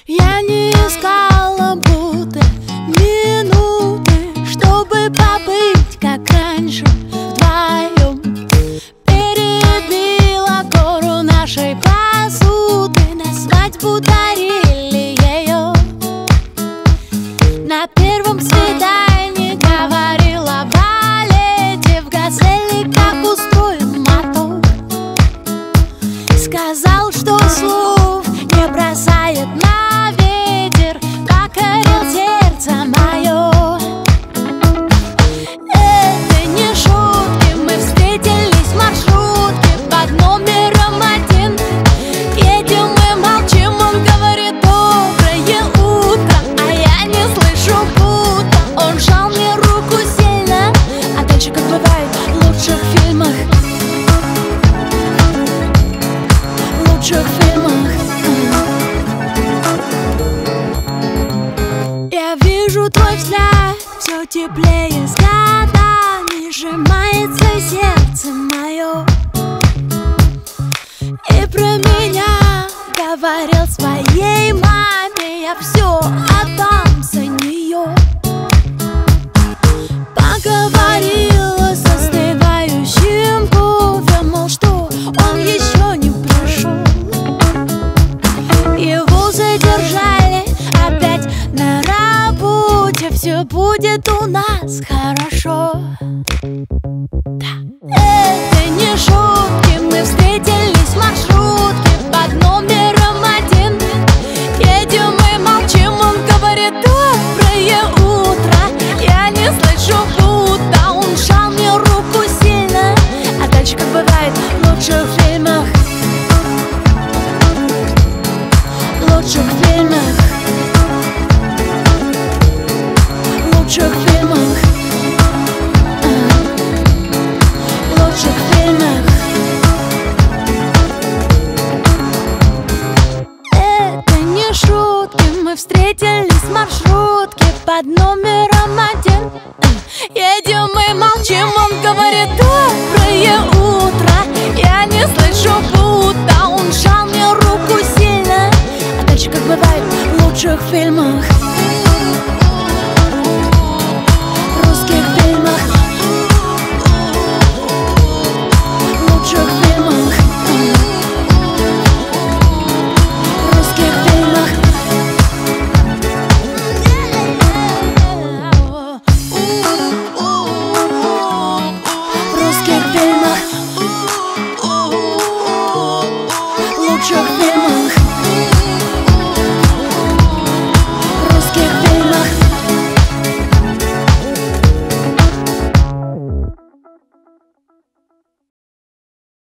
Я не искала будто минуты, чтобы побыть как раньше вдвоем. Перебила гору нашей посуды, на свадьбу дарили ее. На первом свидании говорила о балете, в «Газели» как устроен мотор. Сказал, что слов не бросает на ветер, покорил сердце мое. Это не шутки, мы встретились в маршрутке под номером 1. Едем и молчим, он говорит доброе утро, а я не слышу, будто он сжал мне руку сильно. А дальше, как бывает в лучших фильмах, я вижу твой взгляд, все теплее с годами, сжимается сердце мое. И про меня говорил своей маме, я все отдам за нее. Поговорила с остывающим кофе, мол, что он еще не пришел. Его задержали опять на работе, все будет у нас хорошо. Да. Это не шутки, мы встретились в маршрутке под номером 1. Едем и молчим, он говорит доброе утро, я не слышу, будто он сжал мне руку сильно. А дальше, как бывает в лучших фильмах, лучших фильмах, лучших фильмах, лучших фильмах. Это не шутки, мы встретились в маршрутке под номером 1. Едем и молчим, он говорит доброе утро, я не слышу, будто он сжал мне руку сильно. А дальше, как бывает в лучших фильмах.